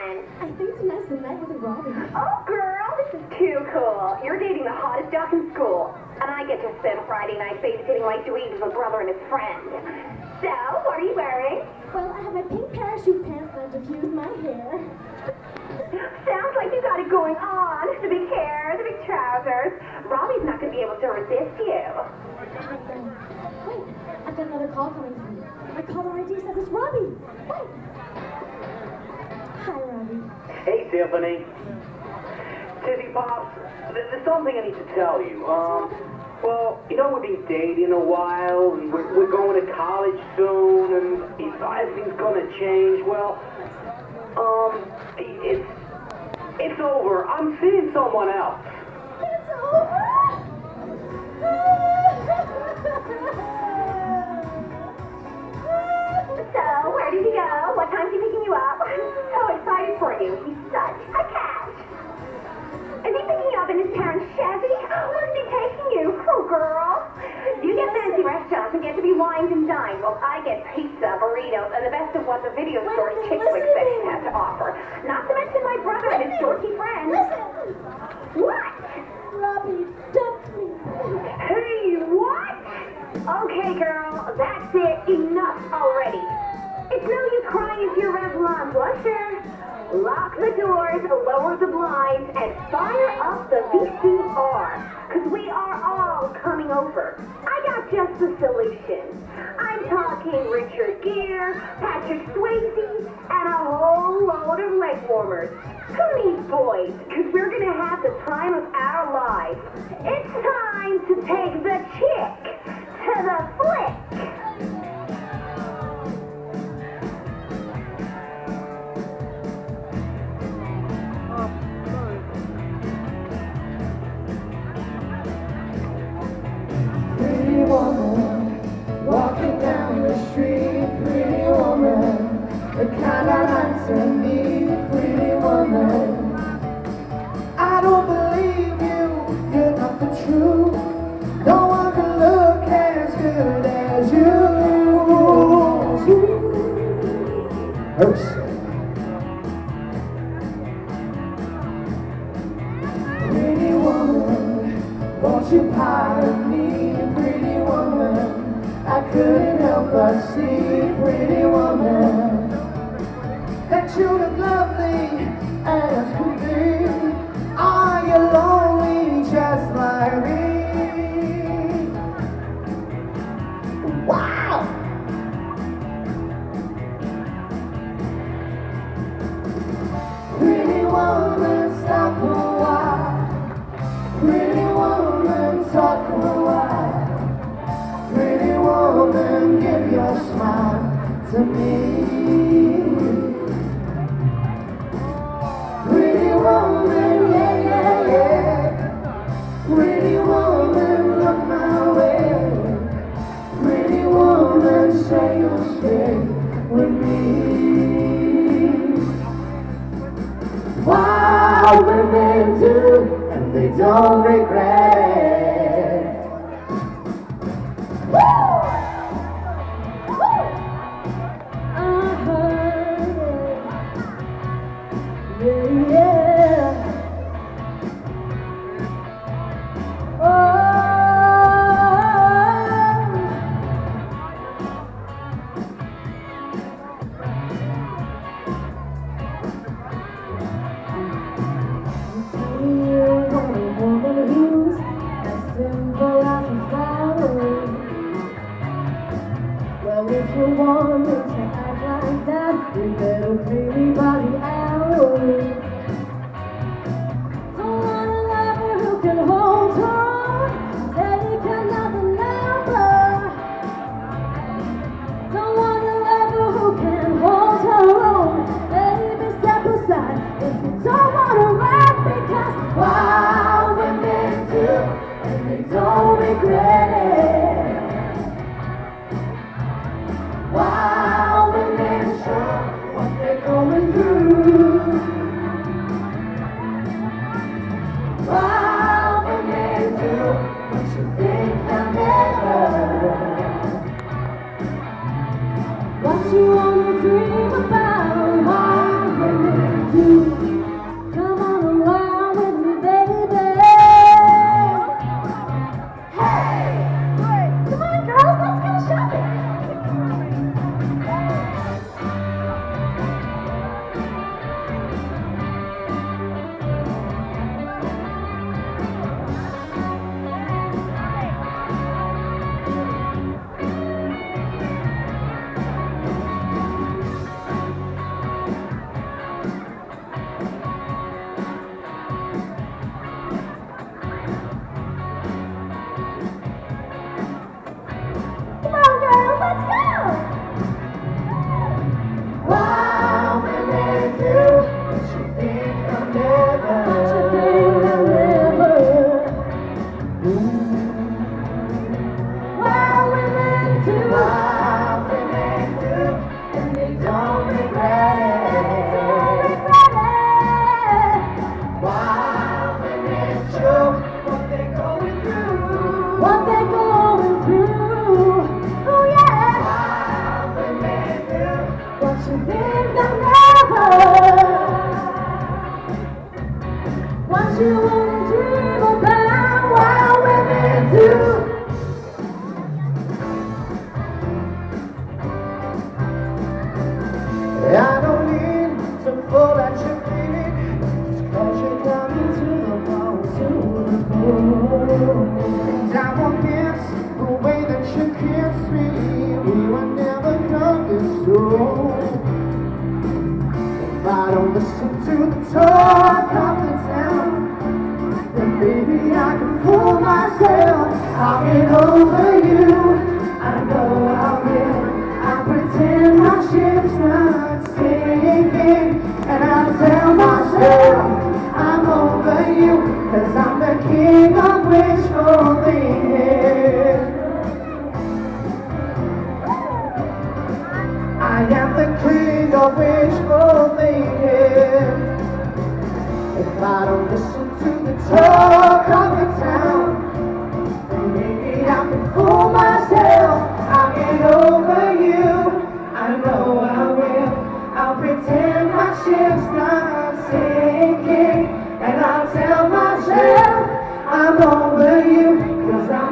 fun. I think tonight's the night with a Robbie. Oh, girl, this is too cool. You're dating the hottest jock in school. And I get to spend Friday night babysitting my dweeb with a brother and his friend. So, what are you wearing? Well, I have my pink parachute pants and I diffused my hair. Sounds like you got it going on. The big hair, the big trousers. Robbie's not going to be able to resist you. Wait, I've got another call coming through. My caller ID says it's Robbie. Wait. Hi, Robbie. Hey, Tiffany. Tizzy Pops, there's something I need to tell you. Well, you know, we've been dating a while, and we're going to college soon, and if everything's gonna change, well, it's over. I'm seeing someone else. It's over? So, where did he go? What time's he picking you up? I'm so excited for you. He's such a catch. Is he picking you up in his parents' Chevy? Where's he taking you? Oh, girl. You get fancy restaurants and get to be wined and dined, while I get pizza, burritos, and the best of what the video store's chick flick section has to offer. Not to mention my brother and his dorky friends. Listen! What? Robbie dumped me. Hey, what? Okay, girl, that's it. Enough already. It's no use crying into your Revlon blusher. Lock the doors, lower the blinds, and fire up the VCR. Because we are all coming over. I got just the solution. I'm talking Richard Gere, Patrick Swayze, and a whole load of leg warmers. Who needs boys? Because we're going to have the time of our lives. It's time to take the chick to the flick. Pretty woman, walking down the street, pretty woman, the kind I like to meet, pretty woman. I don't believe you, you're not the truth. No one can look as good as you. Pretty woman, won't you pardon me, pretty woman? I couldn't help but see, pretty woman, that you look lovely as could be. Are you lonely just like me? Wow! Pretty woman, stop for a while. Pretty woman, talk for a while. Pretty woman, give your smile to me. Pretty woman, yeah, yeah, yeah. Pretty woman, look my way. Pretty woman, say you'll stay with me. Wow, women do, and they don't regret. Woo! Woo! Yeah, yeah. Well, if you want me to act like that, you better pay me by the hour. you think I'll never? Don't you think I'll never? Wild women do. Wild women do, and they don't regret it. Don't regret it. Wild women show what they're going through. What they're going through. Oh yeah. Wild women do, Don't you think I'll never? What you wanna dream about? Wild women do. I don't need to fall at your feet, just 'cause you're coming to the bone, to the bone. And I won't miss the way that you kiss me. We were never come this soon. If I don't listen to the talk of the town, then maybe I can fool myself. I'll get over you. I know I will. I'll pretend my ship's not sinking, and I'll tell myself I'm over you, 'cause I'm the king of wishful thinking. I am the king of wishful thinking. If I don't listen to the talk of the town, then maybe I can fool myself. I'll get over you. I know I will. I'll pretend my ship's not sinking, and I'll tell myself I'm over you, 'cause I'm